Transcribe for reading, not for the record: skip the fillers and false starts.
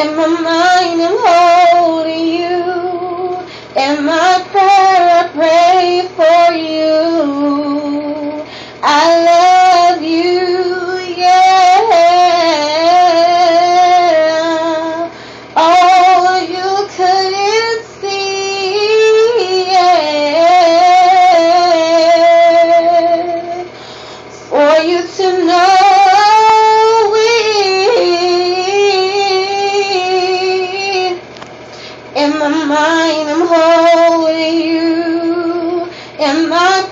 In my mind I'm holding you. In my prayer I pray for you. I love you, yeah. Oh, you couldn't see, yeah. For you to know it. In my mind I'm holding you. In my